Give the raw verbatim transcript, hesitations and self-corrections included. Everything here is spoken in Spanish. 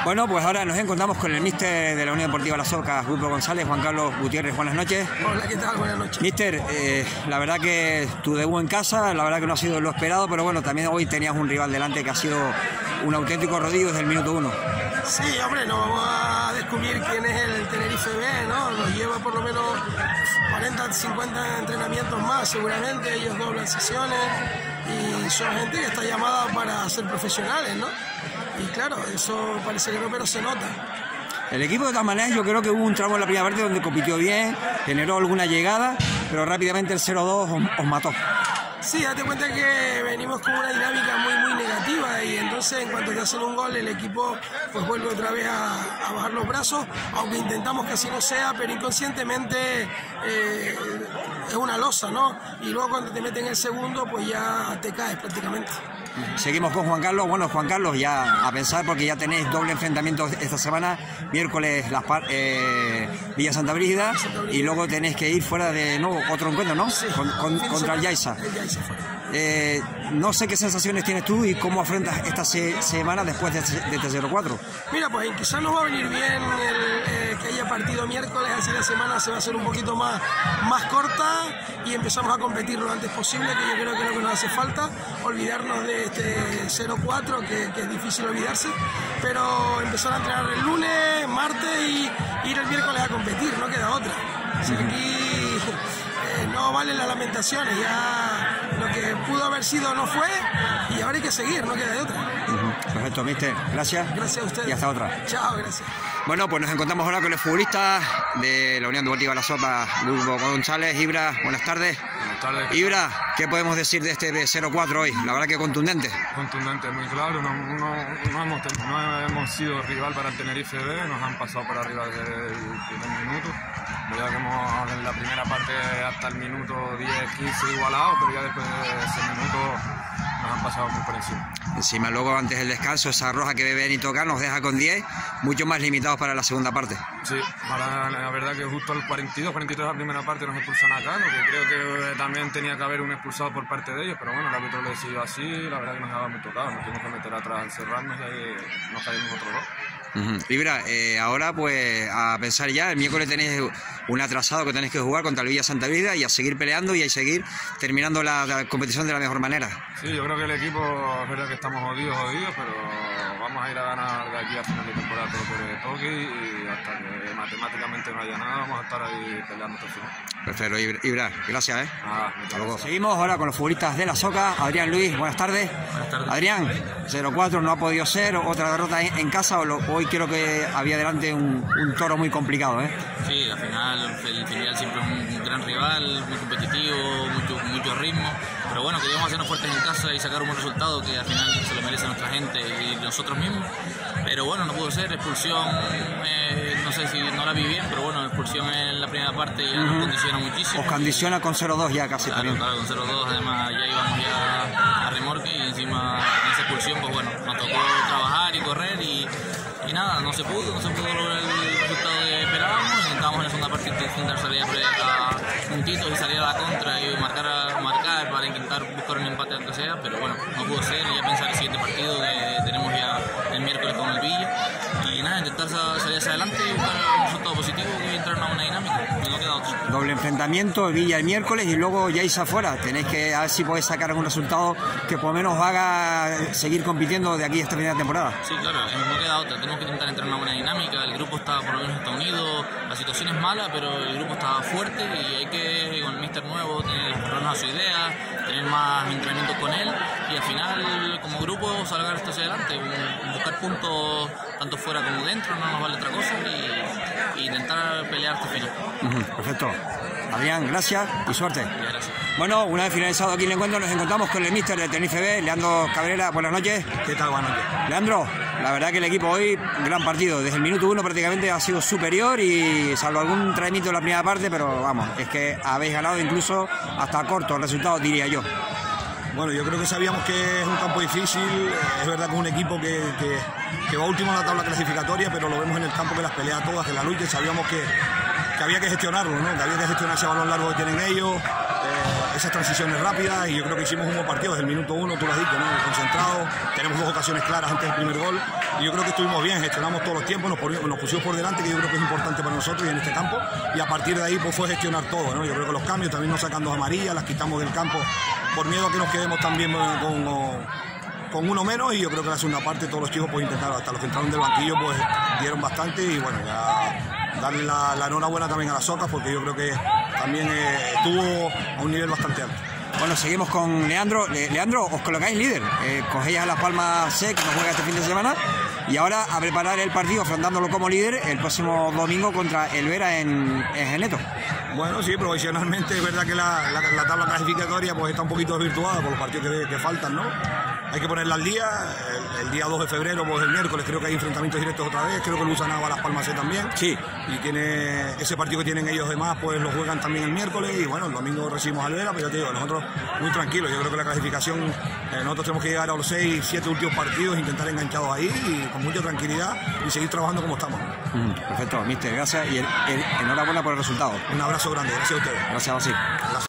Bueno, pues ahora nos encontramos con el míster de la Unión Deportiva Las Ocas, Grupo González, Juan Carlos Gutiérrez. Buenas noches. Hola, ¿qué tal? Buenas noches. Míster, eh, la verdad que tu debut en casa, la verdad que no ha sido lo esperado, pero bueno, también hoy tenías un rival delante que ha sido un auténtico rodillo desde el minuto uno. Sí, hombre, no vamos a descubrir quién es el Tenerife B, ¿no? Nos lleva por lo menos cuarenta, cincuenta entrenamientos más, seguramente. Ellos doblan sesiones y son gente que está llamada para ser profesionales, ¿no? Y claro, eso parece que no, pero se nota. El equipo de todas maneras, yo creo que hubo un tramo en la primera parte donde compitió bien, generó alguna llegada, pero rápidamente el cero dos os, os mató. Sí, date cuenta que venimos con una dinámica muy muy negativa y entonces en cuanto te hacen un gol el equipo pues vuelve otra vez a, a bajar los brazos, aunque intentamos que así no sea, pero inconscientemente eh, es una losa, ¿no? Y luego cuando te meten el segundo pues ya te caes prácticamente. Seguimos con Juan Carlos. Bueno, Juan Carlos, ya a pensar porque ya tenéis doble enfrentamiento esta semana, miércoles las eh, Villa Santa Brígida y luego tenéis que ir fuera de nuevo otro encuentro, ¿no? Sí, con, con, contra el Yaiza. Eh, no sé qué sensaciones tienes tú y cómo afrontas esta se semana después de, de este cero cuatro. Mira, pues quizás nos va a venir bien el, eh, que haya partido miércoles, así la semana se va a hacer un poquito más, más corta y empezamos a competir lo antes posible, que yo creo que es lo que nos hace falta, olvidarnos de este cero cuatro, que, que es difícil olvidarse, pero empezar a entrenar el lunes, martes y ir el miércoles a competir, no queda otra. O sea, aquí eh, no valen las lamentaciones, ya lo que pudo haber sido no fue y ahora hay que seguir, no queda de otra. Uh-huh. Perfecto, míster. Gracias. Gracias a ustedes. Y hasta otra. Chao, gracias. Bueno, pues nos encontramos ahora con los futbolistas de la Unión Deportiva Las Ocas, Grupo González. Ibra, buenas tardes. Buenas tardes. Ibra, ¿qué podemos decir de este cero cuatro hoy? La verdad que contundente. Contundente, muy claro. No, no, no, hemos, no hemos sido rival para el Tenerife B, nos han pasado por arriba desde el primer minuto. Ya que hemos en la primera parte hasta el minuto diez quince igualado, pero ya después de ese minuto nos han pasado muy por encima. Encima luego antes del descanso esa roja que bebe ni tocar nos deja con diez, mucho más limitados para la segunda parte. Sí, para, la verdad que justo al cuarenta y dos, cuarenta y tres de la primera parte nos expulsan a Cano, que creo que también tenía que haber un expulsado por parte de ellos, pero bueno, el árbitro lo decidió así, la verdad que nos daba muy tocado, nos tuvimos que meter atrás, encerrarnos y ahí nos caímos otro dos. Uh-huh. Ibra, eh, ahora pues a pensar ya, el miércoles tenéis un atrasado que tenéis que jugar contra el Villa Santa Brígida y a seguir peleando y a seguir terminando la, la competición de la mejor manera. Sí, yo creo que el equipo, es verdad que estamos jodidos, jodidos, pero vamos a ir a ganar de aquí a final de temporada todo por el toque y hasta que matemáticamente no haya nada, vamos a estar ahí peleando hasta el final. Perfecto, Ibra, Ibra gracias. ¿eh? Ah, hasta luego. Seguimos ahora con los futbolistas de Las Ocas. Adrián Luis, buenas tardes. Buenas tardes. Adrián, cero cuatro no ha podido ser, otra derrota en, en casa, hoy creo que había delante un, un toro muy complicado, ¿eh? Sí, al final el filial siempre es un gran rival, muy competitivo, mucho, mucho ritmo, pero bueno, queríamos hacernos fuertes en casa y sacar un buen resultado que al final se lo merece nuestra gente y nosotros mismos, pero bueno, no pudo ser, expulsión, eh, no sé si no la vi bien, pero bueno, expulsión en la primera parte ya nos condiciona muchísimo. Os condiciona con cero dos ya casi. Claro, también. Claro, con cero dos además ya íbamos ya a remorque y encima en esa expulsión pues bueno, nos tocó trabajar y correr y Y nada, no se pudo, no se pudo lograr el resultado que esperábamos. Intentábamos en la segunda parte intentar salir a puntitos y salir a la contra y marcar, a, marcar para intentar buscar un empate aunque sea, pero bueno, no pudo ser. Y ya pensar el siguiente partido que tenemos ya el miércoles con el Villa. Y nada, intentar salir hacia adelante y buscar un resultado positivo y entrar en una dinámica. Y no queda otro. Doble enfrentamiento, el Villa el miércoles y luego ya irse afuera. Tenéis que a ver si podéis sacar algún resultado que por lo menos haga seguir compitiendo de aquí a esta primera temporada. Sí, claro, no queda otra. Tenemos que intentar entrar en una buena dinámica. El grupo está, por lo menos está unido. La situación es mala, pero el grupo está fuerte y hay que, con el míster nuevo, tener a su idea, tener más entrenamiento con él y al final, como grupo, salgar esto hacia adelante. Buscar puntos tanto fuera como dentro, no nos vale otra cosa y, y intentar pelear hasta el final. Uh-huh, perfecto. Adrián, gracias y suerte. Ya, gracias. Bueno, una vez finalizado aquí el encuentro, nos encontramos con el míster de Tenerife B, Leandro Cabrera. Buenas noches. ¿Qué tal? Buenas noches. Leandro, la verdad que el equipo hoy, gran partido. Desde el minuto uno prácticamente ha sido superior y salvo algún traemito en la primera parte, pero vamos, es que habéis ganado incluso hasta corto el resultado, diría yo. Bueno, yo creo que sabíamos que es un campo difícil, es verdad que es un equipo que, que, que va último en la tabla clasificatoria, pero lo vemos en el campo que las pelea todas, que la lucha, y sabíamos que, que había que gestionarlo, ¿no? Que había que gestionar ese balón largo que tienen ellos, eh, esas transiciones rápidas, y yo creo que hicimos un buen partido desde el minuto uno, tú lo has dicho, ¿no? Concentrado, tenemos dos ocasiones claras antes del primer gol, y yo creo que estuvimos bien, gestionamos todos los tiempos, nos, poníamos, nos pusimos por delante, que yo creo que es importante para nosotros y en este campo, y a partir de ahí pues fue gestionar todo, ¿no? Yo creo que los cambios también nos sacan dos amarillas, las quitamos del campo por miedo a que nos quedemos también con, con uno menos, y yo creo que en la segunda parte todos los chicos pues intentaron, hasta los que entraron del banquillo pues dieron bastante, y bueno, ya darle la, la enhorabuena también a las Socas, porque yo creo que también eh, estuvo a un nivel bastante alto. Bueno, seguimos con Leandro. Le, Leandro, os colocáis líder. Eh, cogéis a Las Palmas C, que nos juega este fin de semana, y ahora a preparar el partido, afrontándolo como líder, el próximo domingo contra el Vera en, en Geneto. Bueno, sí, profesionalmente es verdad que la, la, la tabla clasificatoria pues está un poquito desvirtuada por los partidos que, que faltan, ¿no? Hay que ponerla al día. El, el día dos de febrero, pues el miércoles, creo que hay enfrentamientos directos otra vez. Creo que el Busanao va a Las Palmas C también. Sí. Y tiene ese partido que tienen ellos demás, pues lo juegan también el miércoles. Y bueno, el domingo recibimos al Vera, pero ya te digo, nosotros muy tranquilos. Yo creo que la clasificación, eh, nosotros tenemos que llegar a los seis, siete últimos partidos, intentar enganchados ahí y con mucha tranquilidad y seguir trabajando como estamos. Mm, perfecto, mister, gracias y el, el, enhorabuena por el resultado. Un abrazo grande, gracias a ustedes. Gracias a vos.